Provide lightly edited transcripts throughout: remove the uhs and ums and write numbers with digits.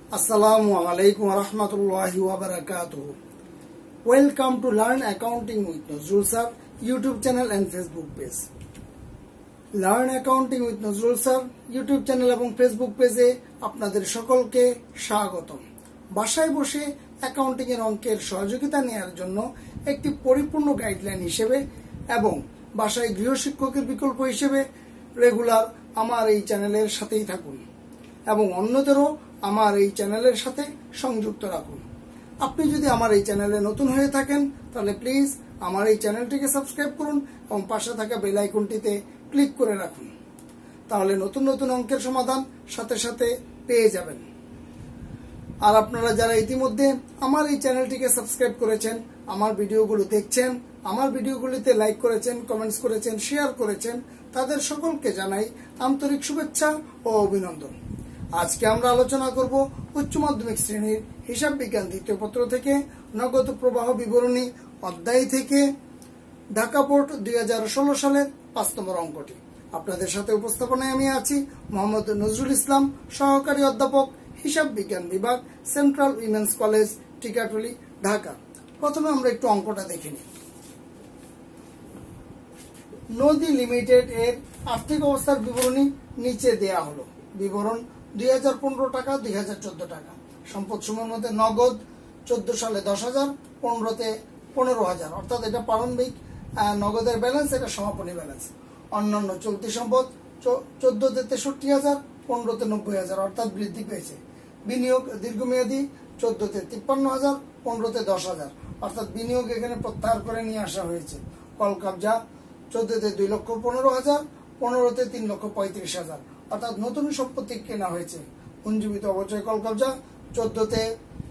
Assalamu alaikum wa rahmatullahi wa barakatuh. Welcome to Learn Accounting with Nazrul Sir YouTube channel and Facebook page. Learn Accounting with Nazrul Sir YouTube channel এবং Facebook পেজে আপনাদের সকলকে স্বাগতম। বাসায় বসে accounting এর অঙ্কের সহযোগিতা নেওয়ার জন্য একটি পরিপূর্ণ গাইডলাইন হিসেবে এবং বাসায় গৃহশিক্ষকের বিকল্প হিসেবে রেগুলার আমার এই চ্যানেলের সাথেই থাকুন এবং অন্যদেরও আমার এই চ্যানেলের সাথে সংযুক্ত রাখুন। আপনি যদি আমার এই চ্যানেলে নতুন হয়ে থাকেন তাহলে প্লিজ আমার এই চ্যানেলটিকে সাবস্ক্রাইব করুন এবং পাশে থাকা বেল আইকনটিতে ক্লিক করে রাখুন, তাহলে নতুন নতুন অঙ্কের সমাধান সাথে সাথে পেয়ে যাবেন। আর আপনারা যারা ইতিমধ্যে আমার এই চ্যানেলটিকে সাবস্ক্রাইব করেছেন, আমার ভিডিওগুলো দেখছেন, আমার ভিডিওগুলিতে লাইক করেছেন, কমেন্টস করেছেন, শেয়ার করেছেন, তাদের সকলকে জানাই আন্তরিক শুভেচ্ছা ও অভিনন্দন। আজকে আমরা আলোচনা করব উচ্চ মাধ্যমিক শ্রেণীর হিসাব বিজ্ঞান দ্বিতীয় পত্র থেকে নগদ প্রবাহ বিবরণী অধ্যায় থেকে ঢাকা বোর্ড 2016 সালের 5 নম্বর অঙ্কটি। আপনাদের সাথে উপস্থাপনায় আমি আছি মোহাম্মদ নজরুল ইসলাম, সহকারী অধ্যাপক, হিসাব বিজ্ঞান বিভাগ, central women's college, Tikatuli, Dhaka. প্রথমে আমরা একটু অঙ্কটা দেখে নিই। নদী লিমিটেড এর আর্থিক অবস্থার বিবরণী নিচে দেয়া হলো। বিবরণ 2015 টাকা, 2014 টাকা। সম্পদ সমূহের মধ্যে নগদ 14 সালে 10,000, 15তে 15,000, অর্থাৎ এটা প্রারম্ভিক নগদের ব্যালেন্স, এটা সমাপনী ব্যালেন্স। অন্যান্য চলতি সম্পদ 14তে 63,000, 15তে 90,000, অর্থাৎ বৃদ্ধি পেয়েছে। বিনিয়োগ দীর্ঘমেয়াদী 14তে 53,000, 15তে 10,000, অর্থাৎ বিনিয়োগ এখানে প্রত্যাহার করে নিয়ে আসা হয়েছে। কল কবজা 14তে 2,15,000, 15তে 3,35,000, অর্থাৎ নতুন সম্পত্তি কেনা হয়েছে। পুঞ্জীবিত অবচয় কল কবজা 14তে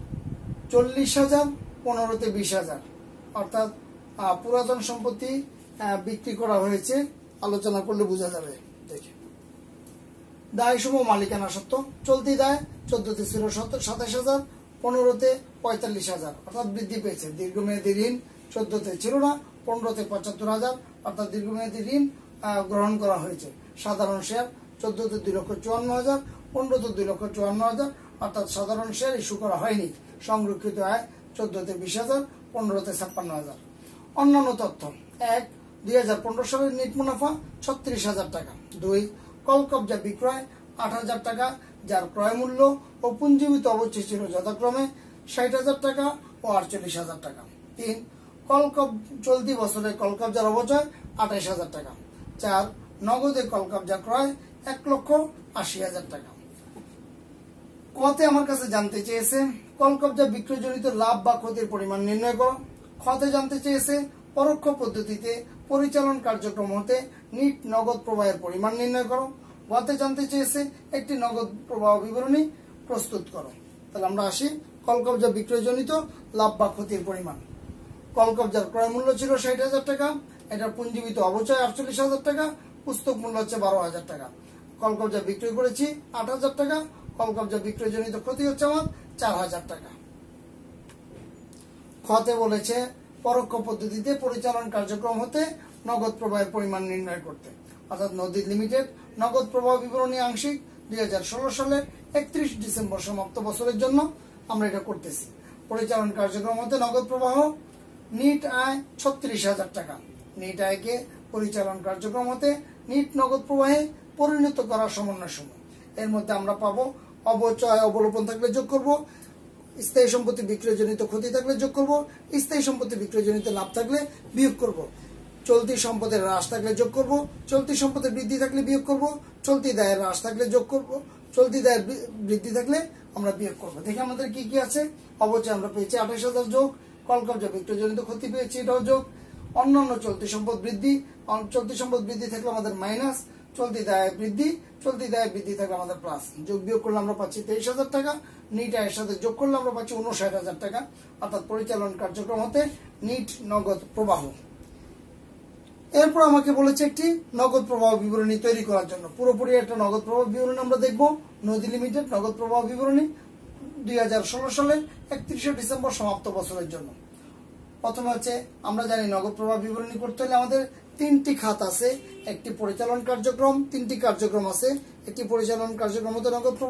40,000, 15তে 20,000, অর্থাৎ পুরাতন সম্পত্তি বিক্রি করা হয়েছে। আলোচনা করলে বোঝা যাবে। দেখে দায় সমূহ মালিকানা সত্ত্ব। চলতি দায় 14তে ছিল 27,000, 15তে 45,000, অর্থাৎ বৃদ্ধি পেয়েছে। দীর্ঘমেয়াদী ঋণ 14তে ছিল না, 15তে 75,000, অর্থাৎ দীর্ঘমেয়াদী ঋণ গ্রহণ করা হয়েছে। সাধারণ শেয়ার 14তে 2,54,000, 15তে 2,54,000, অর্থাৎ সাধারণ শেয়ার ইস্যু করা হয়নি। সংরক্ষিত আয় 14তে 20,000, 15তে 56,000। অন্যান্য তথ্য: 1. 2015 সালের নেট মুনাফা 36,000 টাকা। 2. কল কবজা বিক্রয় 8,000 টাকা, যার ক্রয় মূল্য ও পুঞ্জীবিত অবচয় ছিল যথাক্রমে 60,000 টাকা ও 48,000 টাকা। 3. চলতি বছরে কল কবজার অবচয় 28,000 টাকা। 4. নগদে কল কবজা ক্রয় 1,80,000 টাকা। কতে আমার কাছে জানতে চেয়েছে কল কবজা বিক্রয়জনিত লাভ বা ক্ষতির পরিমাণ নির্ণয় করো। খতে জানতে চেয়েছে পরোক্ষ পদ্ধতিতে পরিচালন কার্যক্রম হতে নিট নগদ প্রবাহের পরিমাণ নির্ণয় করো। গতে জানতে চেয়েছে একটি নগদ প্রবাহ বিবরণী প্রস্তুত করো। তাহলে আমরা আসি কল কবজা বিক্রয়জনিত লাভ বা ক্ষতির পরিমাণ। কল কবজার ক্রয় মূল্য ছিল 60,000 টাকা, এটার পুঞ্জীবিত অবচয় 48,000 টাকা, পুস্তক মূল্য হচ্ছে 12,000 টাকা। কল কবজা বিক্রয় করেছি 8,000 টাকা, কল কবজা বিক্রয়জনিত ক্ষতি হচ্ছে আমার 4,000 টাকা। খতে বলেছে পরোক্ষ পদ্ধতিতে পরিচালন কার্যক্রম হতে নগদ প্রবাহের পরিমাণ নির্ণয় করতে, অর্থাৎ নদী লিমিটেড নগদ প্রবাহ বিবরণী আংশিক 2016 সালের 31 ডিসেম্বর সমাপ্ত বছরের জন্য আমরা এটা করতেছি। পরিচালন কার্যক্রম হতে নগদ প্রবাহ নিট আয় 36,000 টাকা। নিট আয়কে পরিচালন কার্যক্রম হতে নিট নগদ প্রবাহে পরিণত করার সমন্বয় সমূহ। এর মধ্যে আমরা পাবো অবচয় অবলোপন থাকলে যোগ করব, স্থায়ী সম্পত্তি বিক্রয়জনিত ক্ষতি থাকলে যোগ করব, স্থায়ী সম্পত্তি বিক্রয়জনিত লাভ থাকলে বিয়োগ করব, চলতি সম্পদের হ্রাস থাকলে যোগ করব, চলতি সম্পদের বৃদ্ধি থাকলে বিয়োগ করব, চলতি দায়ের হ্রাস থাকলে যোগ করব, চলতি দায়ের বৃদ্ধি থাকলে আমরা বিয়োগ করব। দেখে আমাদের কি কি আছে। অবচয় আমরা পেয়েছি 28,000 যোগ, কল কবজা বিক্রয়জনিত ক্ষতি পেয়েছি এটাও যোগ, অন্যান্য চলতি সম্পদ বৃদ্ধি, চলতি সম্পদ বৃদ্ধি থাকলে আমাদের মাইনাস, চলতি দায় বৃদ্ধি, চলতি দায় বৃদ্ধি থাকলে আমাদের প্লাস। যোগ বিয়োগ করলে আমরা পাচ্ছি 23,000 টাকা। নিট আয়ের সাথে যোগ করলে আমরা পাচ্ছি 59,000 টাকা, অর্থাৎ পরিচালন কার্যক্রম হতে নিট নগদ প্রবাহ। এরপর আমাকে বলেছে একটি নগদ প্রবাহ বিবরণী তৈরি করার জন্য। পুরোপুরি একটা নগদ প্রবাহ বিবরণী আমরা দেখব। নদী লিমিটেড নগদ প্রবাহ বিবরণী 2016 সালের 31 ডিসেম্বর সমাপ্ত বছরের জন্য। প্রথমে হচ্ছে আমরা জানি নগদ প্রবাহ বিবরণী করতে হলে আমাদের 3টি খাত আছে। একটি পরিচালন কার্যক্রম, 3টি কার্যক্রম আছে। একটি পরিচালন কার্যক্রম হতে নগদ প্রবাহ,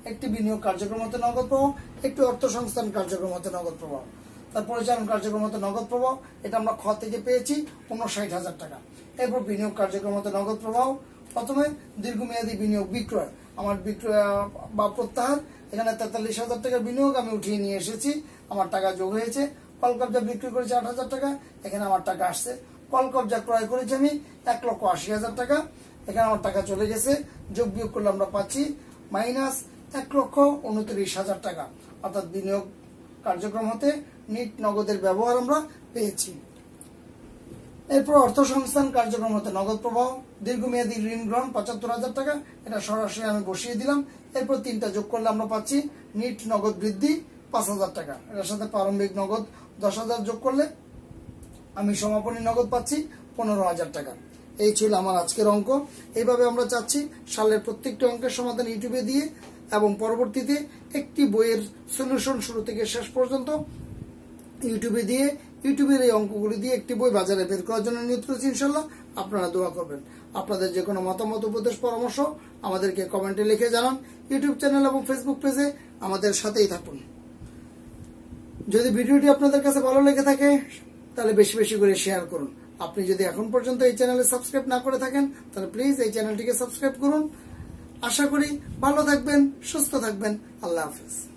একটি বিনিয়োগ কার্যক্রম হতে নগদ প্রবাহ, একটি অর্থ সংস্থান কার্যক্রম হতে নগদ প্রবাহ। তার পরিচালন কার্যক্রম হতে নগদ প্রবাহ, এটা আমরা খ থেকে পেয়েছি 59,000 টাকা। এরপর বিনিয়োগ কার্যক্রম হতে নগদ প্রবাহ, প্রথমে দীর্ঘমেয়াদী বিনিয়োগ বিক্রয়, আমার বিক্রয় বা প্রত্যাহার, এখানে 43,000 টাকার বিনিয়োগ আমি উঠিয়ে নিয়ে এসেছি, আমার টাকা যোগ হয়েছে। কল কবজা বিক্রি করেছি 8,000 টাকা, এখানে আমার টাকা আসছে। কল কবজা ক্রয় করেছি আমি 1,80,000 টাকা, এখানে আমার টাকা চলে গেছে। যোগ বিয়োগ করলে আমরা পাচ্ছি মাইনাস 1,29,000 টাকা, অর্থাৎ বিনিয়োগ কার্যক্রম হতে নিট নগদের ব্যবহার আমরা পেয়েছি। এরপর অর্থ সংস্থান কার্যক্রম হতে নগদ প্রবাহ, দীর্ঘমেয়াদী ঋণ গ্রহণ 75,000 টাকা, এটা সরাসরি আমি বসিয়ে দিলাম। এরপর তিনটা যোগ করলে আমরা পাচ্ছি নিট নগদ বৃদ্ধি 5,000 টাকা, এটার সাথে প্রারম্ভিক নগদ 10,000 যোগ করলে আমি সমাপনী নগদ পাচ্ছি 15,000 টাকা। এই ছিল আমার আজকের অঙ্ক। এইভাবে আমরা চাচ্ছি সালের প্রত্যেকটি অঙ্কের সমাধান ইউটিউবে দিয়ে এবং পরবর্তীতে একটি বইয়ের সলিউশন শুরু থেকে শেষ পর্যন্ত ইউটিউবে দিয়ে, ইউটিউবের এই অঙ্কগুলি দিয়ে একটি বই বাজারে বের করার জন্য নিয়োগ করেছি। ইনশাল্লাহ আপনারা দোয়া করবেন। আপনাদের যে কোনো মতামত, উপদেশ, পরামর্শ আমাদেরকে কমেন্টে লিখে জানান। ইউটিউব চ্যানেল এবং ফেসবুক পেজে আমাদের সাথেই থাকুন। যদি ভিডিওটি আপনাদের কাছে ভালো লেগে থাকে তাহলে বেশি বেশি করে শেয়ার করুন। আপনি যদি এখন পর্যন্ত এই চ্যানেলে সাবস্ক্রাইব না করে থাকেন তাহলে প্লিজ এই চ্যানেলটিকে সাবস্ক্রাইব করুন। আশা করি ভালো থাকবেন, সুস্থ থাকবেন। আল্লাহ হাফেজ।